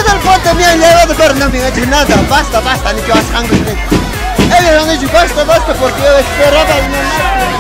todo el pote me han llevado, pero no me han hecho nada. Basta, basta, ni que vas sangre. Ellos han dicho basta, basta, porque yo esperaba una máquina.